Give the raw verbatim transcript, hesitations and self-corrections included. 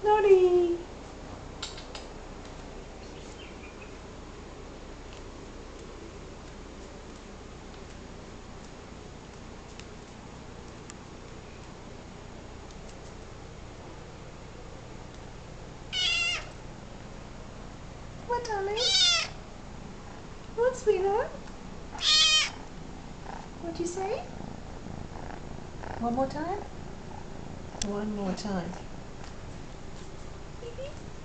Noddy. What, darling? What, sweetheart? What'd you say? One more time? One more time.